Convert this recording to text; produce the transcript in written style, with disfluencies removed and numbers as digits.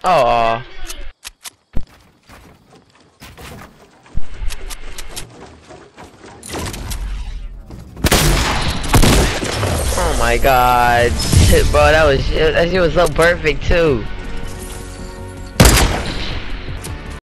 Oh. Oh my god. Bro, that shit was so perfect too.